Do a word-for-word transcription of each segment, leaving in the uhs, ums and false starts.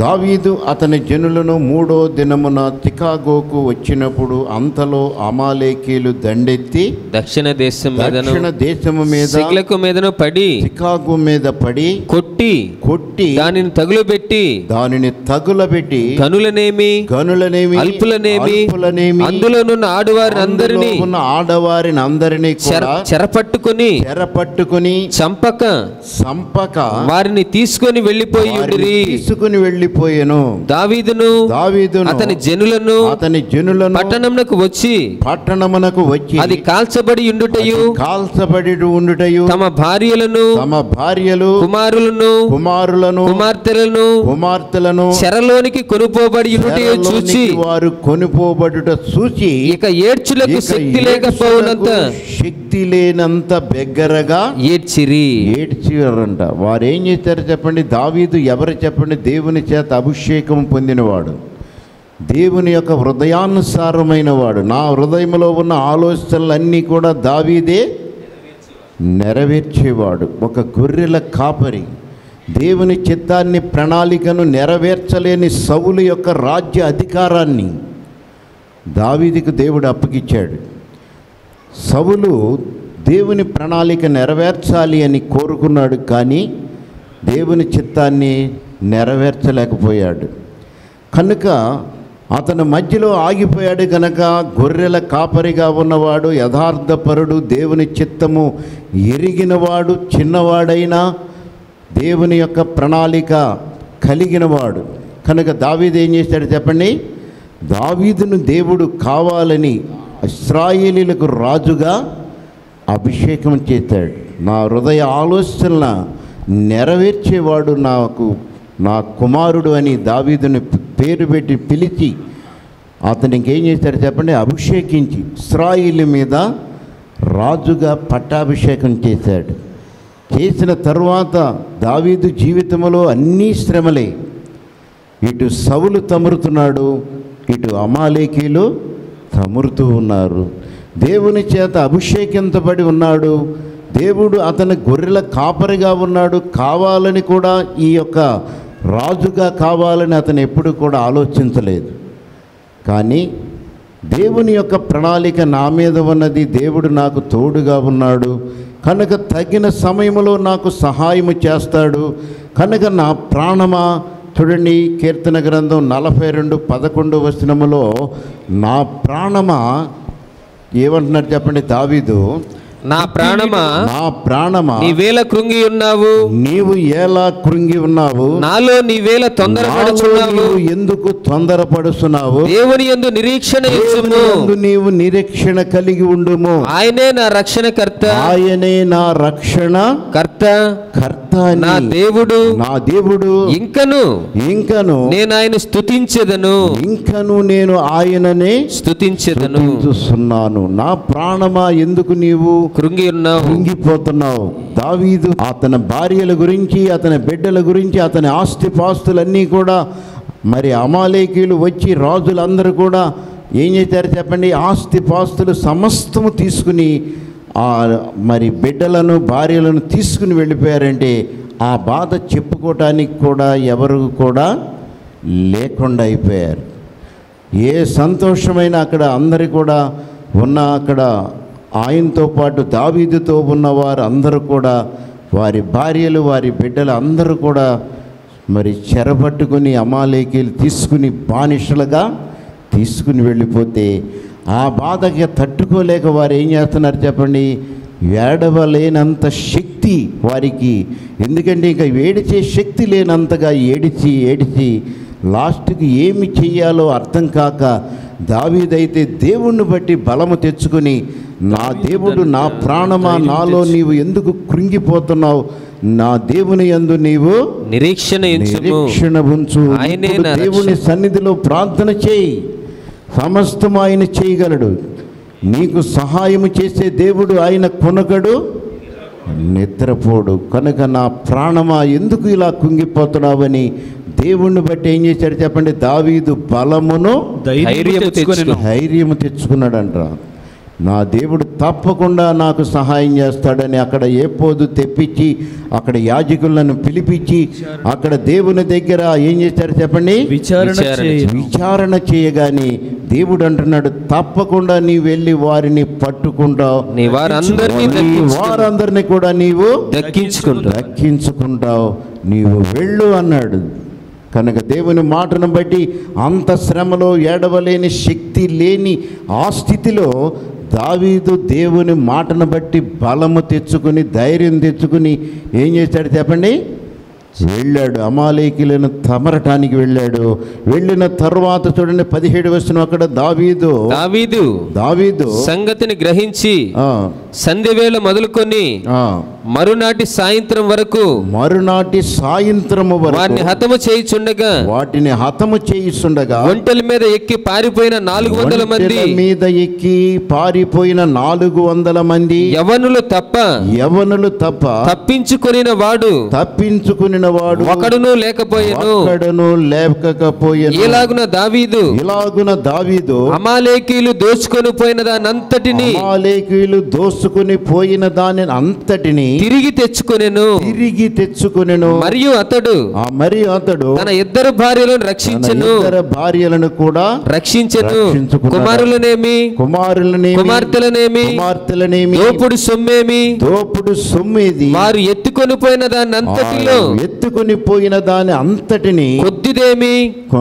దావీదు అతని జనులను మూడో దినమున చికాగోకు వచ్చినప్పుడు అంతలో అమాలేకీలు దండెత్తి దక్షిణ దేశం దక్షిణ దేశము మీద సిగ్లకు మీదను పడి చికాగో మీద పడి కొట్టి కొట్టి దానిని తగులబెట్టి దానిని తగులబెట్టి గనులనేమి గనులనేమి అల్పులనేమి అల్పులనేమి అందులోనున్న ఆడవారిని అందరినీ ఉన్న ఆడవారిని అందరినీ కూడా చెరపట్టుకుని చెరపట్టుకుని చంపక సంపక వారిని తీసుకొని వెళ్ళిపోయి ఉండిరి. తీసుకుని వెళ్ళిపోయెను. దావీదును దావీదును అతని జనులను అతని జనులను పట్టణమునకు వచ్చి పట్టణమునకు వచ్చి అది కాల్చబడి ఉండుటయు కాల్చబడి ఉండుటయు తమ భార్యలను తమ భార్యలు కుమారులను కుమారులను కుమార్తెలను కుమార్తెలను చెరలోనికి కొనుపోబడి ఉండుటయు చూచి వారు కొనుపోబడుట చూచి ఇక ఏడ్చులకు శక్తి లేకపోవునంత శక్తి లేనంత బెగ్గరగా ఏడ్చిరి ఏడ్చిరంట. వారు ఏం చేశారు చెప్పండి? దావీదు ఎవరు చెప్పండి? దేవుని చేత అభిషేకం పొందినవాడు, దేవుని యొక్క హృదయానుసారమైన వాడు. నా హృదయంలో ఉన్న ఆలోచనలన్నీ కూడా దావీదే నెరవేర్చేవాడు. ఒక గొర్రెల కాపరి దేవుని చిత్తాన్ని ప్రణాళికను నెరవేర్చలేని సౌలు యొక్క రాజ్య అధికారాన్ని దావీదుకు దేవుడు అప్పగిచ్చాడు. సౌలు దేవుని ప్రణాళిక నెరవేర్చాలి అని కోరుకున్నాడు, కానీ దేవుని చిత్తాన్ని నెరవేర్చలేకపోయాడు. కనుక అతను మధ్యలో ఆగిపోయాడు. కనుక గొర్రెల కాపరిగా ఉన్నవాడు, యథార్థపరుడు, దేవుని చిత్తము ఎరిగినవాడు, చిన్నవాడైనా దేవుని యొక్క ప్రణాళిక కలిగినవాడు. కనుక దావీదు ఏం చేశాడు చెప్పండి? దావీదును దేవుడు కావాలని ఇశ్రాయేలీయులకు రాజుగా అభిషేకం చేశాడు. నా హృదయ ఆలోచనల నెరవేర్చేవాడు నాకు నా కుమారుడు అని దావీదుని పేరు పెట్టి పిలిచి అతనికి ఏం చేశాడు చెప్పండి? అభిషేకించి ఇశ్రాయేలు మీద రాజుగా పట్టాభిషేకం చేశాడు. చేసిన తరువాత దావీదు జీవితంలో అన్నీ శ్రమలే. ఇటు సౌలు తమురుతున్నాడు, ఇటు అమాలేకీలు తమురుతూ ఉన్నారు. దేవుని చేత అభిషేకించబడి ఉన్నాడు. దేవుడు అతని గొర్రెల కాపరిగా ఉన్నాడు. కావాలని కూడా ఈ యొక్క రాజుగా కావాలని అతను ఎప్పుడు కూడా ఆలోచించలేదు. కానీ దేవుని యొక్క ప్రణాళిక నా మీద ఉన్నది, దేవుడు నాకు తోడుగా ఉన్నాడు కనుక తగిన సమయంలో నాకు సహాయము చేస్తాడు. కనుక నా ప్రాణమా, చూడండి కీర్తన గ్రంథం నలభై రెండు పదకొండు వచనములో నా ప్రాణమా ఏమంటున్నారు చెప్పండి దావీదు? నా ప్రాణమా నా ప్రాణమా నీవేళ కృంగి ఉన్నావు, నీవు ఎలా కృంగి ఉన్నావు, నాలో నీవేళ తొందరపడుచున్నావు, ఎందుకు తొందరపడుచున్నావు? దేవుని యందు నిరీక్షణ ఉంచుము, నీవు నిరీక్షణ కలిగి ఉండుము. ఆయనే నా రక్షణ కర్త, ఆయనే నా రక్షణ కర్త కర్త నా దేవుడు, నా దేవుడు. ఇంకను ఇంకను నేను ఆయన స్తుతించెదను, ఇంకను నేను ఆయననే స్తుతించెదను. స్తుతించుచున్నాను. నా ప్రాణమా ఎందుకు నీవు కృంగి ఉన్నావు, కృంగిపోతున్నావు? దావీదు అతని భార్యల గురించి, అతని బిడ్డల గురించి, అతని ఆస్తిపాస్తులన్నీ కూడా మరి అమాలేకీయులు వచ్చి రాజులందరూ కూడా ఏం చేశారు చెప్పండి? ఆస్తిపాస్తులు సమస్తము తీసుకుని ఆ మరి బిడ్డలను భార్యలను తీసుకుని వెళ్ళిపోయారంటే ఆ బాధ చెప్పుకోవటానికి కూడా ఎవరు కూడా లేకుండా అయిపోయారు. ఏ సంతోషమైనా అక్కడ అందరి కూడా ఉన్న అక్కడ ఆయనతో పాటు దావీదుతో ఉన్నవారు అందరూ కూడా వారి భార్యలు వారి బిడ్డలు అందరూ కూడా మరి చెరపట్టుకుని అమాలేకీలు తీసుకుని బానిసలుగా తీసుకుని వెళ్ళిపోతే ఆ బాధకి తట్టుకోలేక వారు ఏం చేస్తున్నారు చెప్పండి? ఏడవలేనంత శక్తి వారికి, ఎందుకంటే ఇంకా ఏడిచే శక్తి లేనంతగా ఏడిచి ఏడిచి లాస్ట్కి ఏమి చెయ్యాలో అర్థం కాక దావీదైతే దేవుణ్ణి బట్టి బలము తెచ్చుకొని, నా దేవుడు, నా ప్రాణమా నాలో నీవు ఎందుకు కృంగిపోతున్నావు? నా దేవుని యందు నీవు నిరీక్షణ నిరీక్షణ ఉంచు. దేవుని సన్నిధిలో ప్రార్థన చేయి, సమస్తం ఆయన చేయగలడు. నీకు సహాయము చేసే దేవుడు ఆయన కొనగడు, నిద్రపోడు. కనుక నా ప్రాణమా ఎందుకు ఇలా కుంగిపోతున్నావని దేవుణ్ణి బట్టి ఏం చేశాడు చెప్పండి? దావీదు బలమును ధైర్యము తెచ్చుకున్నాడంట. నా దేవుడు తప్పకుండా నాకు సహాయం చేస్తాడని అక్కడ ఏపోదు తెప్పించి అక్కడ యాజకులను పిలిపించి అక్కడ దేవుని దగ్గర ఏం చేశారు చెప్పండి? విచారణ విచారణ చేయి. విచారణ చేయగాని దేవుడు అంటున్నాడు, తప్పకుండా నీ వెళ్ళి వారిని పట్టుకుంటావు, నీ వారందరినీ నీ దక్కించుకుంటావు. వారందరినీ కూడా నీవు దక్కించుకుంటావు. దక్కించుకుంటావు, నీవు వెళ్ళు అన్నాడు. కనుక దేవుని మాటను బట్టి అంత శ్రమలో ఏడవలేని శక్తి లేని ఆ స్థితిలో దావీదు దేవుని మాటను బట్టి బలము తెచ్చుకుని ధైర్యం తెచ్చుకుని ఏం చేశాడు చెప్పండి? వెళ్ళాడు, అమాలేకీలను తమరటానికి వెళ్ళాడు. వెళ్ళిన తర్వాత చూడండి పదిహేడు వచనం, అక్కడ దావీదు దావీదు దావీదు సంగతిని గ్రహించి ఆ, సంధ్యవేళ మొదలుకొని ఆ, మరునాటి సాయంత్రం వరకు మరునాటి సాయంత్రము వారిని వరకు హతము చేయుచుండగా వాటిని హతము చేయిస్తుండగా ఒంటెల మీద ఎక్కి పారిపోయిన నాలుగు వందల మంది ఒంటెల మీద ఎక్కి పారిపోయిన నాలుగు వందల మంది యవనులు తప్ప యవనులు తప్ప తప్పించుకొనిన వాడు తప్పించుకుని వాడు ఒకడును లేకపోయెను. ఒక్కడును లేకపోయెను. ఇలాగున దావీదు ఇలాగున దావీదు అమాలేకీయులు దోచుకొని పోయిన దానంతటిని అమాలేకీయులు దోసుకుని పోయిన దాని అంతటిని తిరిగి తెచ్చుకొనెను. తిరిగి తెచ్చుకొనెను. మరియు అతడు ఆ మరి అతడు తన ఇద్దరు భార్యలను తన రక్షించెను ఇద్దరు భార్యలను కూడా రక్షించెను. రక్షించుకున్నాడు. కుమారులనేమి కుమారులనేమి కుమార్తెలనేమి కుమార్తెలనేమి దోపుడు సొమ్మేమి దోపుడు సొమ్మిది వారు ఎత్తుకొని పోయిన దానంతటిలో ఎత్తుకుని పోయిన దాని అంతటిని కొద్దిదేమి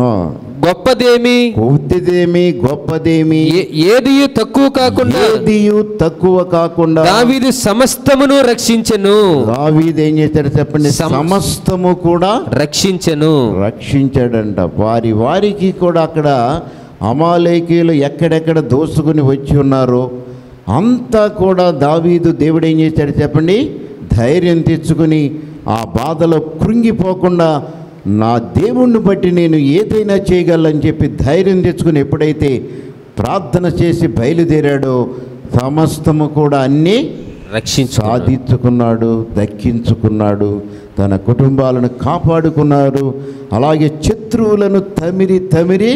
గొప్పదేమి కొద్దిదేమి గొప్పదేమి ఏది తక్కువ కాకుండా ఏదియు తక్కువ కాకుండా దావీదు సమస్తమును రక్షించెను. దావీదు ఏం చేశాడు చెప్పండి? సమ- సమస్తము కూడా రక్షించెను. రక్షించాడంట. వారి వారికి కూడా అక్కడ అమాలేకీయులు ఎక్కడెక్కడ దోసుకుని వచ్చి ఉన్నారో అంతా కూడా దావీదు దేవుడు ఏం చేశాడు చెప్పండి? ధైర్యం తెచ్చుకుని ఆ బాధలో కృంగిపోకుండా నా దేవుణ్ణి బట్టి నేను ఏదైనా చేయగలను చెప్పి ధైర్యం తెచ్చుకుని ఎప్పుడైతే ప్రార్థన చేసి బయలుదేరాడో సమస్తము కూడా అన్నీ రక్షించు సాధించుకున్నాడు, దక్కించుకున్నాడు, తన కుటుంబాలను కాపాడుకున్నారు. అలాగే శత్రువులను తమిరి తమిరి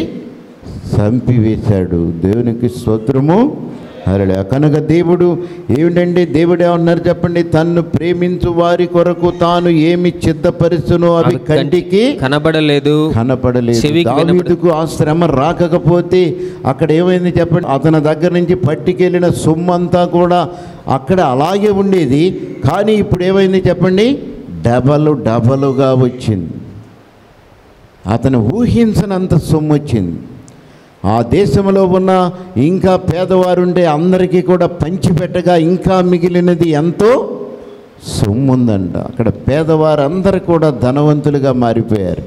చంపివేశాడు. దేవునికి స్తోత్రము. హల్లెలూయా. కనుక దేవుడు ఏమిటండి? దేవుడు ఏమన్నారు చెప్పండి? తన్ను ప్రేమించు వారి కొరకు తాను ఏమి సిద్ధపరుచునో అవి కంటికి కనబడలేదు కనపడలేదు. చెవికి దావీదుకు ఆ శ్రమ రాకపోతే అక్కడ ఏమైంది చెప్పండి? అతని దగ్గర నుంచి పట్టుకెళ్ళిన సొమ్మంతా కూడా అక్కడ అలాగే ఉండేది. కానీ ఇప్పుడు ఏమైంది చెప్పండి? డబలు డబలుగా వచ్చింది. అతను ఊహించనంత సొమ్ము వచ్చింది. ఆ దేశంలో ఉన్న ఇంకా పేదవారుంటే అందరికీ కూడా పంచిపెట్టగా ఇంకా మిగిలినది ఎంతో సొమ్ముందంట. అక్కడ పేదవారందరూ కూడా ధనవంతులుగా మారిపోయారు.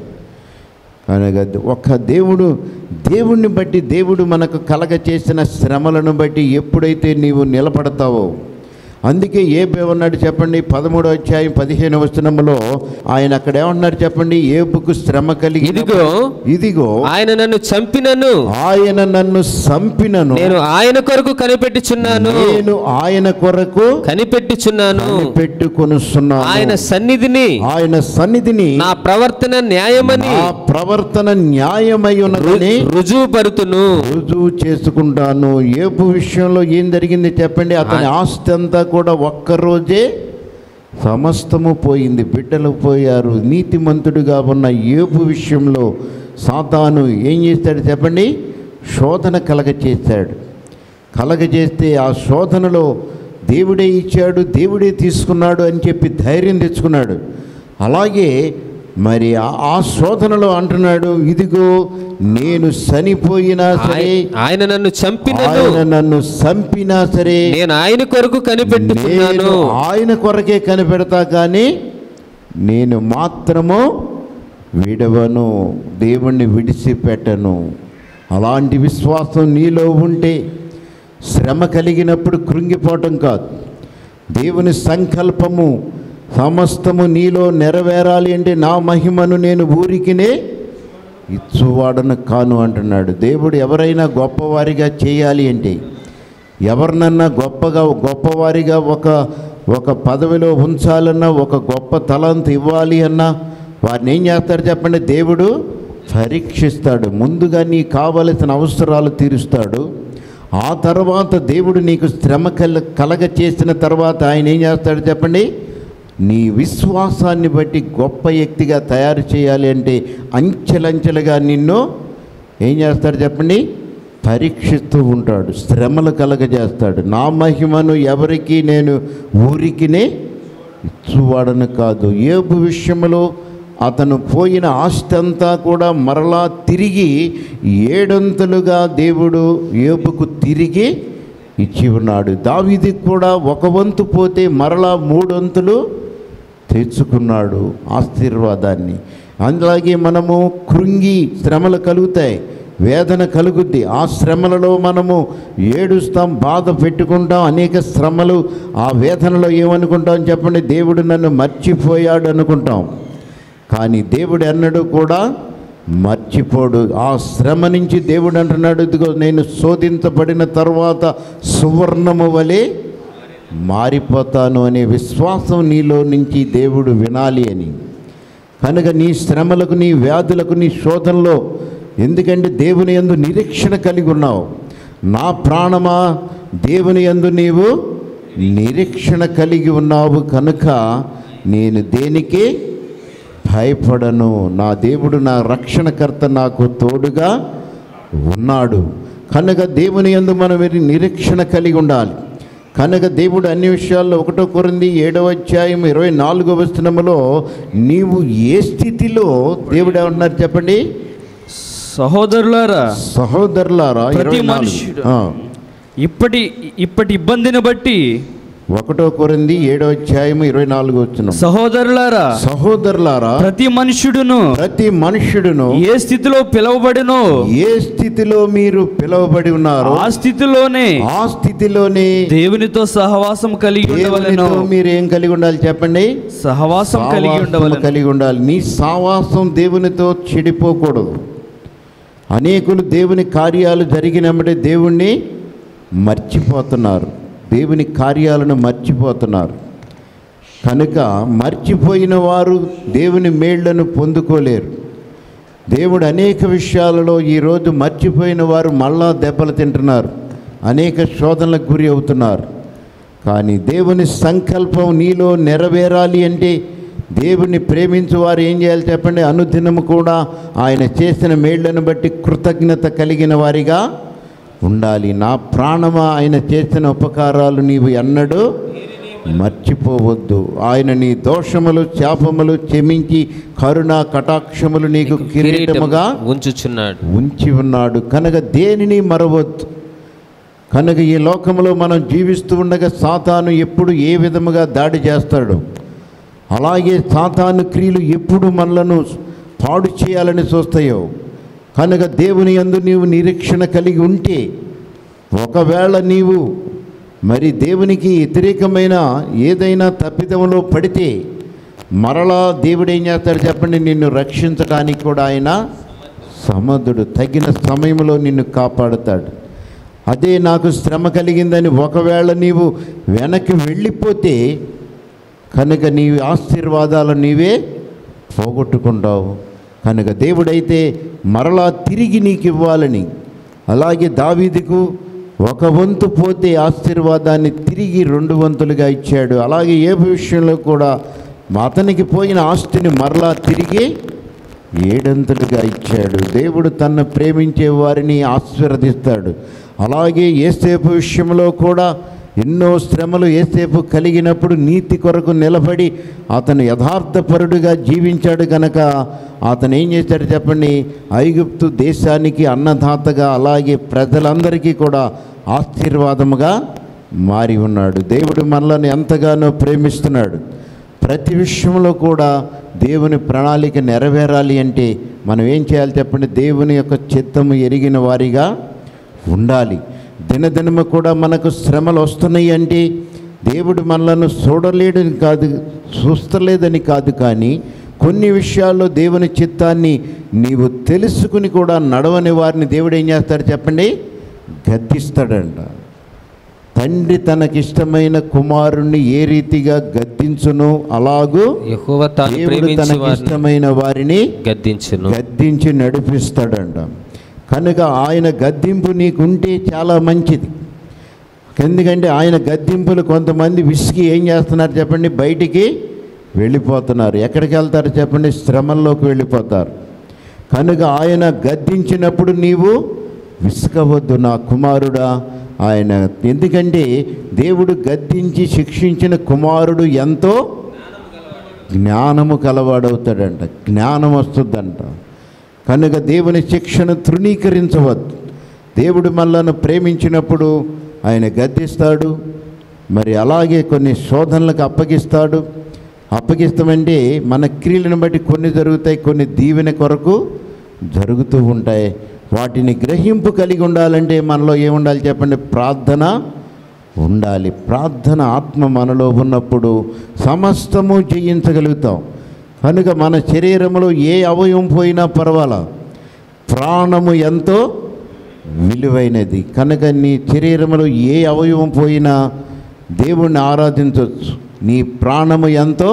కనుక ఒక్క దేవుడు దేవుణ్ణి బట్టి దేవుడు మనకు కలగ చేసిన శ్రమలను బట్టి ఎప్పుడైతే నీవు నిలబడతావో, అందుకే ఏబేమన్నాడు చెప్పండి? పదమూడో అధ్యాయం పదిహేను వచనములో ఆయన అక్కడ ఏమన్నాడు చెప్పండి? ఏబుకు శ్రమ కలిగి ఇదిగో ఇదిగో ఆయన నన్ను చంపినను ఆయన నన్ను చంపినను నేను ఆయన కొరకు కనిపెట్టుచున్నాను నేను ఆయన కొరకు కనిపెట్టుచున్నాను పెట్టుకొనుస్తున్నాను. ఆయన సన్నిధిని ఆయన సన్నిధిని నా ప్రవర్తన న్యాయమని ఆ ప్రవర్తన న్యాయమై ఉన్నదని రుజువు పరుతును. రుజువు చేసుకుంటాను. ఏబు విషయంలో ఏం జరిగింది చెప్పండి? అతని ఆస్తి అంతా కూడా ఒక్కరోజే సమస్తము పోయింది. బిడ్డలు పోయారు. నీతిమంతుడిగా ఉన్న ఏబు విషయంలో సాతాను ఏం చేస్తాడు చెప్పండి? శోధన కలగ చేశాడు. కలగ చేస్తే ఆ శోధనలో దేవుడే ఇచ్చాడు, దేవుడే తీసుకున్నాడు అని చెప్పి ధైర్యం తెచ్చుకున్నాడు. అలాగే మరి ఆ శోధనలో అంటున్నాడు, ఇదిగో నేను చనిపోయినా సరే, ఆయన నన్ను చంపినను ఆయన నన్ను చంపినా సరే నేను ఆయన కొరకు కనిపెట్టుచున్నాను. నేను ఆయన కొరకే కనిపెడతా, కానీ నేను మాత్రము విడవను, దేవుణ్ణి విడిచిపెట్టను. అలాంటి విశ్వాసం నీలో ఉంటే శ్రమ కలిగినప్పుడు కృంగిపోవటం కాదు. దేవుని సంకల్పము సమస్తము నీలో నెరవేరాలి అంటే నా మహిమను నేను ఊరికినే ఇచ్చువాడను కాను అంటున్నాడు దేవుడు. ఎవరైనా గొప్పవారిగా చేయాలి అంటే, ఎవరినన్నా గొప్పగా గొప్పవారిగా ఒక ఒక పదవిలో ఉంచాలన్నా, ఒక గొప్ప తలంతు ఇవ్వాలి అన్నా వారిని ఏం చేస్తాడు చెప్పండి? దేవుడు పరీక్షిస్తాడు. ముందుగా నీ కావలసిన అవసరాలు తీరుస్తాడు. ఆ తర్వాత దేవుడు నీకు శ్రమ కల కలగ చేసిన తర్వాత ఆయన ఏం చేస్తాడు చెప్పండి? నీ విశ్వాసాన్ని బట్టి గొప్ప వ్యక్తిగా తయారు చేయాలి అంటే అంచెలంచెలుగా నిన్ను ఏం చేస్తాడు చెప్పండి? పరీక్షిస్తూ ఉంటాడు, శ్రమలు కలగజేస్తాడు. నా మహిమను ఎవరికి నేను ఊరికినే ఇచ్చువాడను కాదు. యోబు విషయంలో అతను పోయిన ఆస్తి అంతా కూడా మరలా తిరిగి ఏడంతలుగా దేవుడు యోబుకు తిరిగి ఇచ్చి ఉన్నాడు. దావీదుకు కూడా ఒక వంతు పోతే మరలా మూడొంతులు తెచ్చుకున్నాడు ఆశీర్వాదాన్ని. అలాగే మనము కృంగి శ్రమలు కలుగుతాయి, వేదన కలుగుద్ది. ఆ శ్రమలలో మనము ఏడుస్తాం, బాధ పెట్టుకుంటాం. అనేక శ్రమలు, ఆ వేదనలో ఏమనుకుంటాం చెప్పండి? దేవుడు నన్ను మర్చిపోయాడు అనుకుంటాం. కానీ దేవుడు అన్నడు కూడా మర్చిపోడు. ఆ శ్రమ నుంచి దేవుడు అంటున్నాడు, ఇదిగో నేను శోధించబడిన తర్వాత సువర్ణము వలె మారిపోతాను అనే విశ్వాసం నీలో నుంచి దేవుడు వినాలి అని. కనుక నీ శ్రమలకు, నీ వ్యాధులకు, నీ శోధనలో, ఎందుకంటే దేవుని యందు నిరీక్షణ కలిగి ఉన్నావు. నా ప్రాణమా, దేవుని యందు నీవు నిరీక్షణ కలిగి ఉన్నావు కనుక నేను దేనికి భయపడను. నా దేవుడు, నా రక్షణకర్త నాకు తోడుగా ఉన్నాడు. కనుక దేవుని యందు మనం నిరీక్షణ కలిగి ఉండాలి. కనుక దేవుడు అన్ని విషయాల్లో ఒకటో కొరింథీ ఏడవ అధ్యాయం ఇరవై నాలుగవ వచనములో నీవు ఏ స్థితిలో దేవుడు ఏమన్నారు చెప్పండి? సహోదరులారా సహోదరులారా ప్రతి మనుష్యుడు ఇప్పటి ఇప్పటి ఇబ్బందిని బట్టి ఒకటో కొరింథీ ఏడో అధ్యాయం ఇరవై నాలుగు వచ్చిన సహోదరులారా సహోదరులారా ప్రతి మనుష్యుడును ప్రతి మనుష్యుడును ఏ స్థితిలో పిలువబడినో, ఏ స్థితిలో మీరు పిలువబడి ఉన్నారో ఆ స్థితిలోనే ఆ స్థితిలోనే దేవునితో సహవాసం కలిగి ఉండవలెను. దేవునితో మీరు ఏం కలిగి ఉండాలి చెప్పండి? సహవాసం కలిగి సావాసం ఉండవలెను. కలిగి ఉండాలి. నీ సావాసం దేవునితో చెడిపోకూడదు. అనేకులు దేవుని కార్యాలు జరిగినప్పుడే దేవుణ్ణి మర్చిపోతున్నారు, దేవుని కార్యాలను మర్చిపోతున్నారు. కనుక మర్చిపోయిన వారు దేవుని మేళ్లను పొందుకోలేరు. దేవుడు అనేక విషయాలలో ఈరోజు మర్చిపోయిన వారు మళ్ళా దెబ్బలు తింటున్నారు, అనేక శోధనలకు గురి అవుతున్నారు. కానీ దేవుని సంకల్పం నీలో నెరవేరాలి అంటే, దేవుని ప్రేమించు వారు ఏం చేయాలి చెప్పండి? అనుదినము కూడా ఆయన చేసిన మేళ్లను బట్టి కృతజ్ఞత కలిగిన వారిగా ఉండాలి. నా ప్రాణమా, ఆయన చేసిన ఉపకారాలు నీవు ఎన్నడూ మర్చిపోవద్దు. ఆయన నీ దోషములు శాపములు క్షమించి కరుణా కటాక్షములు నీకు కిరీటముగా ఉంచుచున్నాడు ఉంచి ఉన్నాడు. కనుక దేనిని మరవద్దు. కనుక ఈ లోకంలో మనం జీవిస్తూ ఉండగా సాతాను ఎప్పుడు ఏ విధముగా దాడి చేస్తాడు, అలాగే సాతాను క్రియలు ఎప్పుడు మనలను పాడు చేయాలని చూస్తాయో. కనుక దేవుని యందు నీవు నిరీక్షణ కలిగి ఉంటే, ఒకవేళ నీవు మరి దేవునికి వ్యతిరేకమైన ఏదైనా తప్పిదములో పడితే మరలా దేవుడు ఏం చేస్తాడు చెప్పండి? నిన్ను రక్షించడానికి కూడా ఆయన సమర్థుడు. తగిన సమయంలో నిన్ను కాపాడుతాడు. అదే నాకు శ్రమ కలిగిందని ఒకవేళ నీవు వెనక్కి వెళ్ళిపోతే కనుక నీ ఆశీర్వాదాలు నీవే పోగొట్టుకుంటావు. కనుక దేవుడైతే మరలా తిరిగి నీకు ఇవ్వాలని, అలాగే దావీదుకు ఒక వంతు పోతే ఆశీర్వాదాన్ని తిరిగి రెండు వంతులుగా ఇచ్చాడు. అలాగే ఏ విషయంలో కూడా అతనికి పోయిన ఆస్తిని మరలా తిరిగి ఏడంతులుగా ఇచ్చాడు. దేవుడు తన్ను ప్రేమించే వారిని ఆశీర్వదిస్తాడు. అలాగే యేసేపు విషయంలో కూడా ఎన్నో శ్రమలు యేసేపు కలిగినప్పుడు నీతి కొరకు నిలబడి అతను యథార్థపరుడుగా జీవించాడు కనుక అతను ఏం చేశాడు చెప్పండి? ఐగుప్తు దేశానికి అన్నదాతగా, అలాగే ప్రజలందరికీ కూడా ఆశీర్వాదముగా మారి ఉన్నాడు. దేవుడు మనల్ని ఎంతగానో ప్రేమిస్తున్నాడు. ప్రతి విషయంలో కూడా దేవుని ప్రణాళిక నెరవేరాలి అంటే మనం ఏం చేయాలి చెప్పండి? దేవుని యొక్క చిత్తము ఎరిగిన వారిగా ఉండాలి. దినదినము కూడా మనకు శ్రమలు వస్తున్నాయి అంటే దేవుడు మనలను చూడలేడని కాదు, చూస్తలేదని కాదు, కానీ కొన్ని విషయాల్లో దేవుని చిత్తాన్ని నీవు తెలుసుకుని కూడా నడవని వారిని దేవుడు ఏం చేస్తాడు చెప్పండి? గద్దిస్తాడంట. తండ్రి తనకిష్టమైన కుమారుణ్ణి ఏ రీతిగా గద్దించును అలాగూ యెహోవా తాను దేవుడు ప్రేమించు వారిని తనకిష్టమైన వారిని గద్దించును గద్దించి నడిపిస్తాడంట. కనుక ఆయన గద్దింపు నీకుంటే చాలా మంచిది. ఎందుకంటే ఆయన గద్దింపులు కొంతమంది విసిగి ఏం చేస్తున్నారు చెప్పండి, బయటికి వెళ్ళిపోతున్నారు. ఎక్కడికి వెళ్తారు చెప్పండి, శ్రమల్లోకి వెళ్ళిపోతారు. కనుక ఆయన గద్దించినప్పుడు నీవు విసుకవద్దు నా కుమారుడా. ఆయన ఎందుకంటే దేవుడు గద్దించి శిక్షించిన కుమారుడు ఎంతో జ్ఞానము కలవాడవుతాడంట, జ్ఞానం వస్తుందంట. కనుక దేవుని శిక్షను తృణీకరించవద్దు. దేవుడు మనల్ని ప్రేమించినప్పుడు ఆయన గద్దిస్తాడు, మరి అలాగే కొన్ని శోధనలకు అప్పగిస్తాడు. అప్పగిస్తామంటే మన క్రియలను బట్టి కొన్ని జరుగుతాయి, కొన్ని దీవెన కొరకు జరుగుతూ ఉంటాయి. వాటిని గ్రహింపు కలిగి ఉండాలంటే మనలో ఏముండాలి చెప్పండి, ప్రార్థన ఉండాలి. ప్రార్థన ఆత్మ మనలో ఉన్నప్పుడు సమస్తము జయించగలుగుతాం. కనుక మన శరీరంలో ఏ అవయవం పోయినా పర్వాలా, ప్రాణము ఎంతో విలువైనది. కనుక నీ శరీరంలో ఏ అవయవం పోయినా దేవుణ్ణి ఆరాధించవచ్చు. నీ ప్రాణము ఎంతో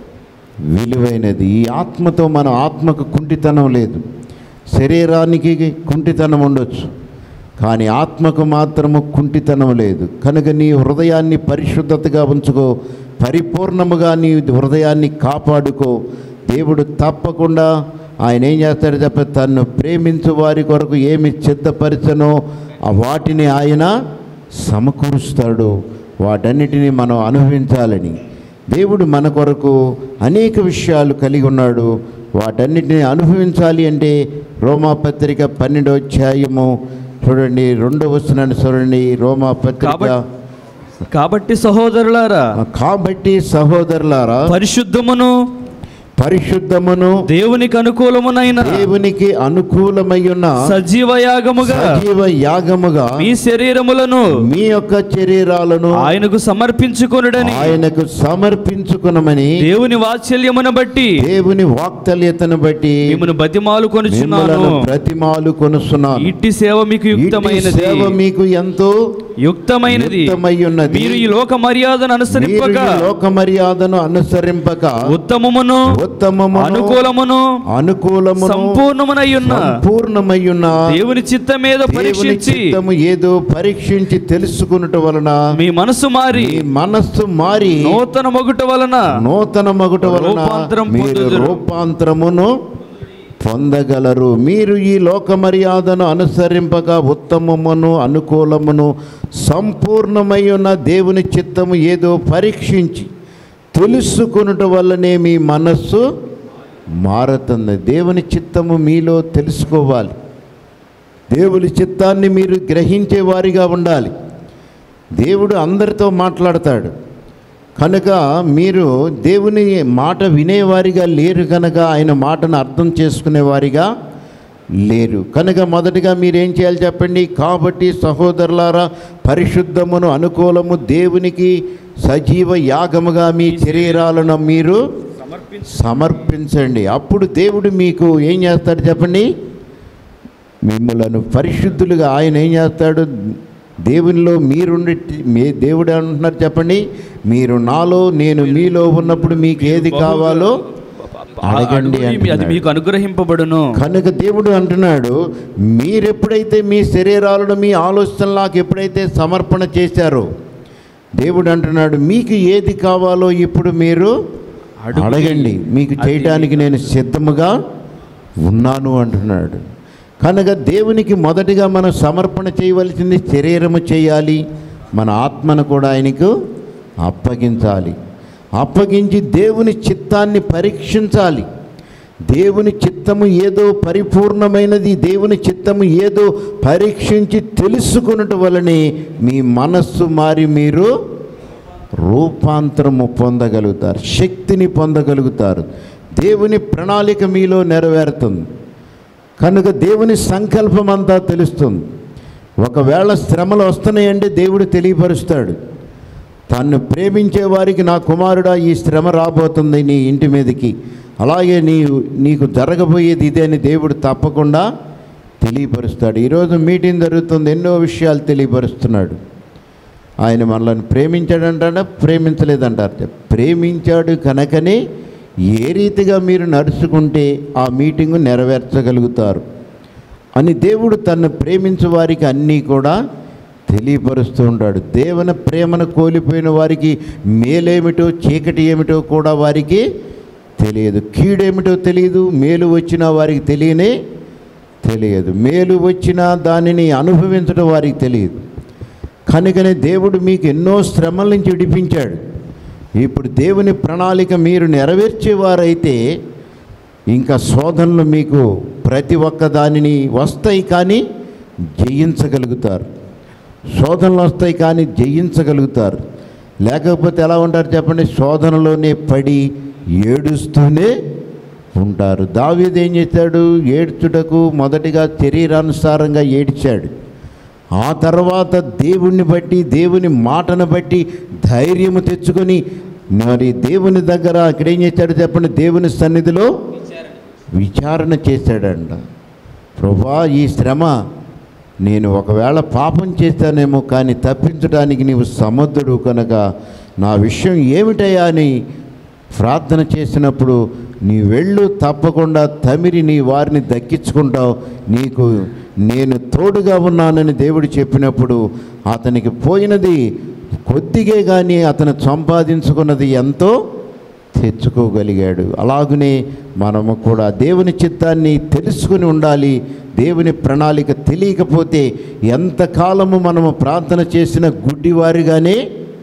విలువైనది. ఈ ఆత్మతో మన ఆత్మకు కుంటితనం లేదు. శరీరానికి కుంటితనం ఉండొచ్చు, కానీ ఆత్మకు మాత్రము కుంటితనం లేదు. కనుక నీ హృదయాన్ని పరిశుద్ధతగా ఉంచుకో, పరిపూర్ణముగా నీ హృదయాన్ని కాపాడుకో. దేవుడు తప్పకుండా ఆయన ఏం చేస్తాడు చెప్ప, తన్ను ప్రేమించు వారి కొరకు ఏమి సిద్ధపరచనో ఆ వాటిని ఆయన సమకూరుస్తాడు. వాటన్నిటినీ మనం అనుభవించాలని దేవుడు మన కొరకు అనేక విషయాలు కలిగి ఉన్నాడు. వాటన్నిటిని అనుభవించాలి అంటే రోమాపత్రిక పన్నెండో అధ్యాయము చూడండి, రెండో వచనాన్ని చూడండి. రోమాపత్రిక కాబట్టి సహోదరులారా కాబట్టి సహోదరులారా పరిశుద్ధమును పరిశుద్ధమును దేవునికి అనుకూలమునైన దేవునికి అనుకూలమయ్యున్న సజీవ యాగముగా సజీవ యాగముగా మీ శరీరములను మీ యొక్క శరీరాలను ఆయనకు సమర్పించుకొనుడని ఆయనకు సమర్పించుకునమని దేవుని వాత్సల్యమును బట్టి దేవుని వాక్తల్యతను బట్టి మిమ్మల్ని బతిమాలు కొనుచున్నాను. ప్రతిమాలు కొనుస్తున్నాను. ఇట్టి సేవ మీకు యుక్తమైనది. సేవ మీకు ఎంతో యుక్తమైనది. యుక్తమైయున్నది. మీరు ఈ లోక మర్యాదను అనుసరింపక లోక మర్యాదను అనుసరింపక ఉత్తమమును ఉత్తమమును అనుకూలమును అనుకూలమును సంపూర్ణమునయ్యున్న సంపూర్ణమయ్యున్న దేవుని చిత్తం మీద పరీక్షించి చిత్తము ఏదో పరీక్షించి తెలుసుకొనుట వలన మీ మనసు మారి మనస్సు మారి నూతన మగుట వలన నూతన మగుట వలన మీరు రూపాంతరమును పొందగలరు. మీరు ఈ లోక మర్యాదను అనుసరింపక ఉత్తమమును అనుకూలమును సంపూర్ణమై ఉన్న దేవుని చిత్తము ఏదో పరీక్షించి తెలుసుకొనుట వల్లనే మీ మనస్సు మారుతుంది. దేవుని చిత్తము మీలో తెలుసుకోవాలి. దేవుని చిత్తాన్ని మీరు గ్రహించే వారిగా ఉండాలి. దేవుడు అందరితో మాట్లాడతాడు కనుక మీరు దేవుని మాట వినేవారిగా లేరు, కనుక ఆయన మాటను అర్థం చేసుకునేవారిగా లేరు. కనుక మొదటిగా మీరేం చేయాలి చెప్పండి. కాబట్టి సహోదరులారా పరిశుద్ధమును అనుకూలము దేవునికి సజీవ యాగముగా మీ శరీరాలను మీరు సమర్పించండి. అప్పుడు దేవుడు మీకు ఏం చేస్తాడు చెప్పండి, మిమ్మలను పరిశుద్ధులుగా ఆయన ఏం చేస్తాడు, దేవునిలో మీరుండి మీ దేవుడు అంటున్నారు చెప్పండి, మీరు నాలో నేను మీలో ఉన్నప్పుడు మీకు ఏది కావాలో అడగండి అది మీకు అనుగ్రహింపబడును. కనుక దేవుడు అంటున్నాడు, మీరెప్పుడైతే మీ శరీరాలను మీ ఆలోచనలకు ఎప్పుడైతే సమర్పణ చేశారో దేవుడు అంటున్నాడు మీకు ఏది కావాలో ఇప్పుడు మీరు అడగండి, మీకు చేయటానికి నేను సిద్ధముగా ఉన్నాను అంటున్నాడు. కనుక దేవునికి మొదటిగా మనం సమర్పణ చేయవలసింది శరీరము చేయాలి, మన ఆత్మను కూడా ఆయనకు అప్పగించాలి. అప్పగించి దేవుని చిత్తాన్ని పరీక్షించాలి. దేవుని చిత్తము ఏదో పరిపూర్ణమైనది, దేవుని చిత్తము ఏదో పరీక్షించి తెలుసుకున్నట వలనే మీ మనస్సు మారి మీరు రూపాంతరము పొందగలుగుతారు, శక్తిని పొందగలుగుతారు. దేవుని ప్రణాళిక మీలో నెరవేరుతుంది కనుక దేవుని సంకల్పం అంతా తెలుస్తుంది. ఒకవేళ శ్రమలు వస్తున్నాయంటే దేవుడు తెలియపరుస్తాడు. తన్ను ప్రేమించే వారికి నా కుమారుడా ఈ శ్రమ రాబోతుంది నీ ఇంటి మీదకి, అలాగే నీ నీకు జరగబోయేది ఇదే అని దేవుడు తప్పకుండా తెలియపరుస్తాడు. ఈరోజు మీటింగ్ జరుగుతుంది, ఎన్నో విషయాలు తెలియపరుస్తున్నాడు. ఆయన మనల్ని ప్రేమించాడంటాడా ప్రేమించలేదంటారు. ప్రేమించాడు కనుకనే ఏ రీతిగా మీరు నడుచుకుంటే ఆ మీటింగు నెరవేర్చగలుగుతారు. అని దేవుడు తన్ను ప్రేమించే వారికి అన్నీ కూడా తెలియపరుస్తూ ఉంటాడు. దేవుని ప్రేమను కోల్పోయిన వారికి మేలేమిటో చీకటి ఏమిటో కూడా వారికి తెలియదు. కీడేమిటో తెలియదు, మేలు వచ్చినా వారికి తెలియనే తెలియదు. మేలు వచ్చినా దానిని అనుభవించడం వారికి తెలియదు. కనుకనే దేవుడు మీకు ఎన్నో శ్రమల నుంచి విడిపించాడు. ఇప్పుడు దేవుని ప్రణాళిక మీరు నెరవేర్చేవారైతే ఇంకా శోధనలు మీకు ప్రతి ఒక్క దానిని వస్తాయి, కానీ జయించగలుగుతారు. శోధనలు వస్తాయి కానీ జయించగలుగుతారు. లేకపోతే ఎలా ఉంటారు చెప్పండి? శోధనలోనే పడి ఏడుస్తూనే ఉంటారు. దావీదు ఏం చేశాడు? ఏడ్చుటకు మొదటిగా శరీరానుసారంగా ఏడ్చాడు. ఆ తర్వాత దేవుణ్ణి బట్టి, దేవుని మాటను బట్టి ధైర్యము తెచ్చుకొని మరి దేవుని దగ్గర అక్కడ ఏం చేశాడు చెప్పండి? దేవుని సన్నిధిలో విచారణ చేశాడంట. ప్రభువా, ఈ శ్రమ నేను ఒకవేళ పాపం చేశానేమో, కానీ తప్పించడానికి నీవు సమర్థుడు కనుక నా విషయం ఏమిటయ్యా అని ప్రార్థన చేసినప్పుడు, నీ వెళ్ళు, తప్పకుండా తమిరి నీ వారిని దక్కించుకుంటావు, నీకు నేను తోడుగా ఉన్నానని దేవుడు చెప్పినప్పుడు అతనికి పోయినది కొద్దిగే కానీ అతను సంపాదించుకున్నది ఎంతో తెచ్చుకోగలిగాడు. అలాగనే మనము కూడా దేవుని చిత్తాన్ని తెలుసుకుని ఉండాలి. దేవుని ప్రణాళిక తెలియకపోతే ఎంతకాలము మనము ప్రార్థన చేసిన గుడ్డివారిగానే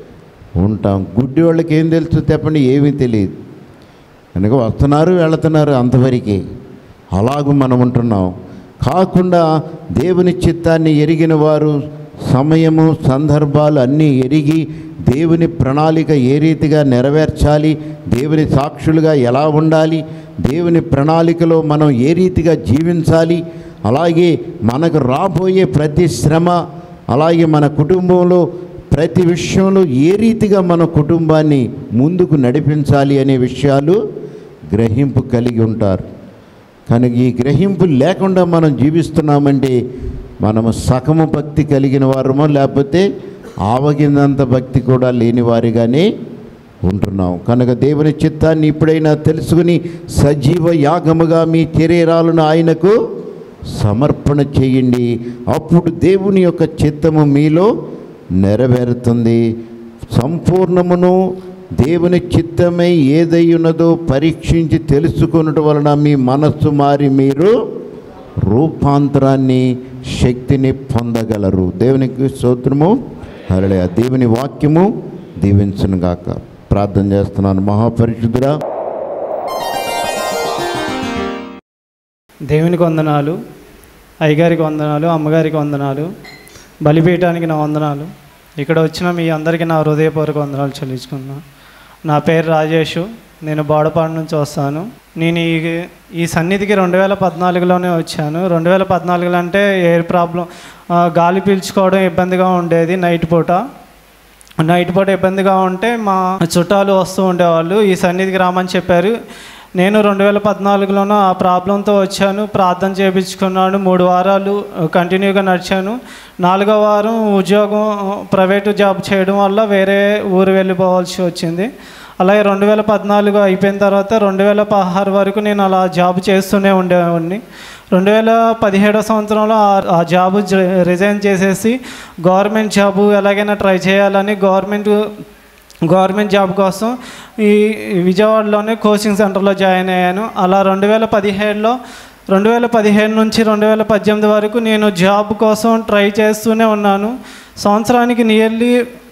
ఉంటాం. గుడ్డి వాళ్ళకి ఏం తెలుసు చెప్పండి? ఏమీ తెలియదు. కనుక వస్తున్నారు, వెళుతున్నారు, అంతవరకే. అలాగూ మనం ఉంటున్నాం. కాకుండా దేవుని చిత్తాన్ని ఎరిగిన వారు సమయము సందర్భాలు అన్నీ ఎరిగి దేవుని ప్రణాళిక ఏ రీతిగా నెరవేర్చాలి, దేవుని సాక్షులుగా ఎలా ఉండాలి, దేవుని ప్రణాళికలో మనం ఏ రీతిగా జీవించాలి, అలాగే మనకు రాబోయే ప్రతి శ్రమ, అలాగే మన కుటుంబంలో ప్రతి విషయంలో ఏ రీతిగా మన కుటుంబాన్ని ముందుకు నడిపించాలి అనే విషయాలు గ్రహింపు కలిగి ఉంటారు. కనుక ఈ గ్రహింపు లేకుండా మనం జీవిస్తున్నామంటే మనము సగము భక్తి కలిగిన వారమో, లేకపోతే ఆవగినంత భక్తి కూడా లేని వారిగానే ఉంటున్నాం. కనుక దేవుని చిత్తాన్ని ఇప్పుడైనా తెలుసుకుని సజీవ యాగముగా మీ శరీరాలను ఆయనకు సమర్పణ చేయండి. అప్పుడు దేవుని యొక్క చిత్తము మీలో నెరవేరుతుంది. సంపూర్ణమును దేవుని చిత్తమై ఏదై ఉన్నదో పరీక్షించి తెలుసుకొనుట వలన మీ మనస్సు మారి మీరు రూపాంతరాన్ని, శక్తిని పొందగలరు. దేవునికి స్తోత్రము. హల్లెలూయా. దేవుని వాక్యము దీవించును గాక. ప్రార్థన చేస్తున్నాను. మహాపరిశుద్ధుడా, దేవునికి వందనాలు, అయ్యగారికి వందనాలు, అమ్మగారికి వందనాలు, బలిపీఠానికి నా వందనాలు. ఇక్కడ వచ్చిన మీ అందరికీ నా హృదయపూర్వక వందనాలు చెల్లించుకున్నాను. నా పేరు రాజేషు, నేను బోడపాడు నుంచి వస్తాను. నేను ఈ ఈ సన్నిధికి రెండు వేల పద్నాలుగులోనే వచ్చాను. రెండు వేల పద్నాలుగులో అంటే ఎయిర్ ప్రాబ్లం, గాలి పీల్చుకోవడం ఇబ్బందిగా ఉండేది. నైట్ పూట నైట్ పూట ఇబ్బందిగా ఉంటే మా చుట్టాలు వస్తూ ఉండేవాళ్ళు, ఈ సన్నిధికి రామని చెప్పారు. నేను రెండు వేల పద్నాలుగులోనూ ఆ ప్రాబ్లంతో వచ్చాను. ప్రార్థన చేయించుకున్నాను. మూడు వారాలు కంటిన్యూగా నడిచాను. నాలుగో వారం ఉద్యోగం, ప్రైవేటు జాబ్ చేయడం వల్ల వేరే ఊరు వెళ్ళిపోవాల్సి వచ్చింది. అలాగే రెండు వేల పద్నాలుగు అయిపోయిన తర్వాత రెండు వేల పదహారు వరకు నేను అలా జాబ్ చేస్తూనే ఉండేవాడిని. రెండు వేల పదిహేడో సంవత్సరంలో ఆ జాబు రిజైన్ చేసేసి గవర్నమెంట్ జాబు ఎలాగైనా ట్రై చేయాలని గవర్నమెంట్ గవర్నమెంట్ జాబ్ కోసం ఈ విజయవాడలోనే కోచింగ్ సెంటర్లో జాయిన్ అయ్యాను. అలా రెండు వేల పదిహేడులో రెండు వేల పదిహేను నుంచి రెండు వేల పద్దెనిమిది వరకు నేను జాబ్ కోసం ట్రై చేస్తూనే ఉన్నాను. సంవత్సరానికి నియర్లీ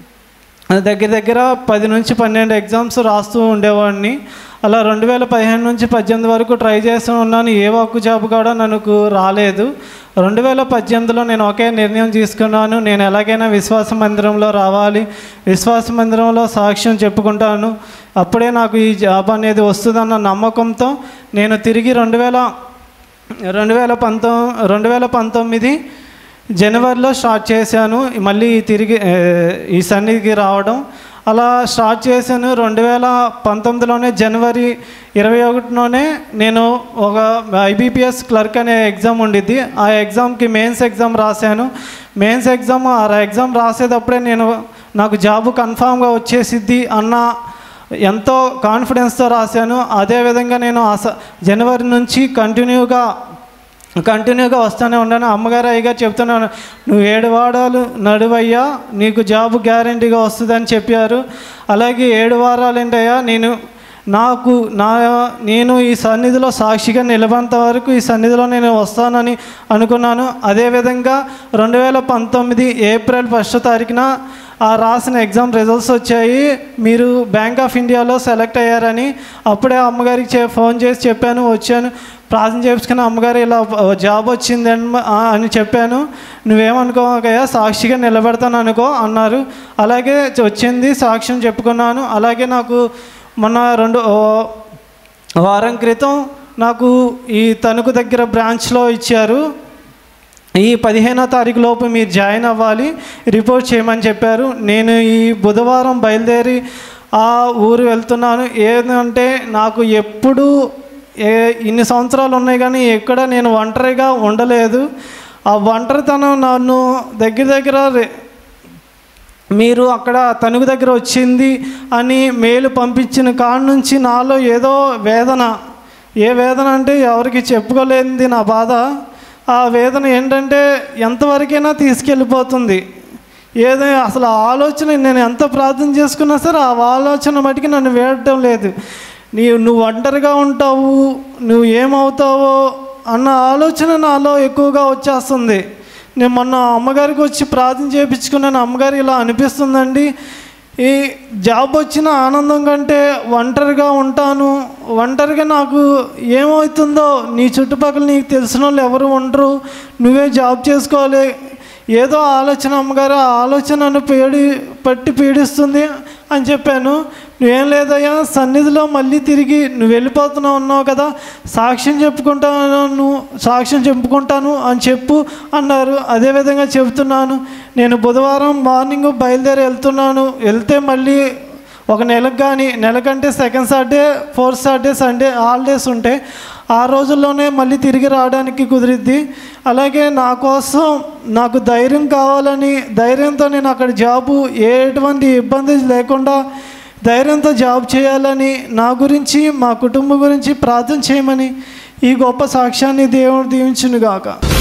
దగ్గర దగ్గర పది నుంచి పన్నెండు ఎగ్జామ్స్ రాస్తూ ఉండేవాడిని. అలా రెండు వేల పదిహేను నుంచి పద్దెనిమిది వరకు ట్రై చేస్తూ ఉన్నాను. ఏ ఒక్క జాబ్ కూడా నాకు రాలేదు. రెండు వేల పద్దెనిమిదిలో నేను ఒకే నిర్ణయం తీసుకున్నాను, నేను ఎలాగైనా విశ్వాస మందిరంలో రావాలి, విశ్వాస మందిరంలో సాక్ష్యం చెప్పుకుంటాను, అప్పుడే నాకు ఈ జాబ్ అనేది వస్తుందన్న నమ్మకంతో నేను తిరిగి రెండు వేల రెండు వేల పంతొమ్మిది రెండు వేల పంతొమ్మిది జనవరిలో స్టార్ట్ చేశాను. మళ్ళీ తిరిగి ఈ సన్నిధికి రావడం అలా స్టార్ట్ చేశాను. రెండు వేల పంతొమ్మిదిలోనే జనవరి ఇరవై ఒకటిలోనే నేను ఒక ఐబీపీఎస్ క్లర్క్ అనే ఎగ్జామ్ ఉండిద్ది. ఆ ఎగ్జామ్కి మెయిన్స్ ఎగ్జామ్ రాశాను. మెయిన్స్ ఎగ్జామ్ ఆ ఎగ్జామ్ రాసేటప్పుడే నేను నాకు జాబు కన్ఫామ్గా వచ్చేసిద్ది అన్న ఎంతో కాన్ఫిడెన్స్తో రాశాను. అదేవిధంగా నేను ఆ జనవరి నుంచి కంటిన్యూగా కంటిన్యూగా వస్తూనే ఉన్నాను. అమ్మగారు అయ్యగారు చెప్తున్నాను, నువ్వు ఏడు వారాలు నడువయ్యా, నీకు జాబ్ గ్యారంటీగా వస్తుందని చెప్పారు. అలాగే ఏడు వారాలు ఏంటయ్యా, నేను నాకు నా నేను ఈ సన్నిధిలో సాక్షిగా నిలబడేంత వరకు ఈ సన్నిధిలో నేను వస్తానని అనుకున్నాను. అదేవిధంగా రెండు వేల పంతొమ్మిది ఏప్రిల్ ఫస్ట్ తారీఖున ఆ రాసిన ఎగ్జామ్ రిజల్ట్స్ వచ్చాయి. మీరు బ్యాంక్ ఆఫ్ ఇండియాలో సెలెక్ట్ అయ్యారని. అప్పుడే అమ్మగారికి చే ఫోన్ చేసి చెప్పాను, వచ్చాను ప్రార్థన చేసుకుని, అమ్మగారు ఇలా జాబ్ వచ్చింది అని చెప్పాను. నువ్వేమనుకోకయ్యా, సాక్షిగా నిలబెడతాను అనుకో అన్నారు. అలాగే వచ్చింది, సాక్ష్యం చెప్పుకున్నాను. అలాగే నాకు మొన్న రెండు వారం క్రితం నాకు ఈ తణుకు దగ్గర బ్రాంచ్లో ఇచ్చారు, ఈ పదిహేనో తారీఖు లోపు మీరు జాయిన్ అవ్వాలి, రిపోర్ట్ చేయమని చెప్పారు. నేను ఈ బుధవారం బయలుదేరి ఆ ఊరు వెళ్తున్నాను. ఏంటంటే నాకు ఎప్పుడు ఏ ఇన్ని సంవత్సరాలు ఉన్నాయి కానీ ఎక్కడ నేను ఒంటరిగా ఉండలేదు. ఆ ఒంటరితనం నన్ను దగ్గర దగ్గర మీరు అక్కడ తణుకు దగ్గర వచ్చింది అని మెయిల్ పంపించిన కాడ నుంచి నాలో ఏదో వేదన, ఏ వేదన అంటే ఎవరికి చెప్పుకోలేనిది నా బాధ. ఆ వేదన ఏంటంటే ఎంతవరకైనా తీసుకెళ్ళిపోతుంది. ఏదో అసలు ఆలోచన నేను ఎంత ప్రార్థన చేసుకున్నా సరే ఆ ఆలోచన మటుకి నన్ను వేయడం లేదు. నీ నువ్వు ఒంటరిగా ఉంటావు, నువ్వు ఏమవుతావో అన్న ఆలోచన నాలో ఎక్కువగా వచ్చేస్తుంది. నేను మొన్న అమ్మగారికి వచ్చి ప్రార్థన చేయించుకున్నాను. అమ్మగారు ఇలా అనిపిస్తుందండి, ఈ జాబ్ వచ్చిన ఆనందం కంటే ఒంటరిగా ఉంటాను, ఒంటరిగా నాకు ఏమవుతుందో, నీ చుట్టుపక్కల నీకు తెలిసిన వాళ్ళు ఎవరు ఉండరు, నువ్వే జాబ్ చేసుకోవాలి, ఏదో ఆలోచన అమ్మగారు, ఆ ఆలోచన నన్ను పీడి పట్టి పీడిస్తుంది అని చెప్పాను. నువ్వేం లేదయ్యా, సన్నిధిలో మళ్ళీ తిరిగి నువ్వు వెళ్ళిపోతున్నావు ఉన్నావు కదా, సాక్ష్యం చెప్పుకుంటాను సాక్ష్యం చెప్పుకుంటాను అని చెప్పు అన్నారు. అదేవిధంగా చెబుతున్నాను. నేను బుధవారం మార్నింగ్ బయలుదేరి వెళ్తున్నాను. వెళ్తే మళ్ళీ ఒక నెలకు కానీ, నెలకంటే second Saturday fourth Saturday Sunday holidays ఉంటాయి. ఆ రోజుల్లోనే మళ్ళీ తిరిగి రావడానికి కుదిరిద్ది. అలాగే నా కోసం నాకు ధైర్యం కావాలని, ధైర్యంతో నేను అక్కడ జాబు ఎటువంటి ఇబ్బంది లేకుండా ధైర్యంతో జాబ్ చేయాలని, నా గురించి మా కుటుంబం గురించి ప్రార్థన చేయమని ఈ గొప్ప సాక్ష్యాన్ని దేవుడు దీవించునుగాక.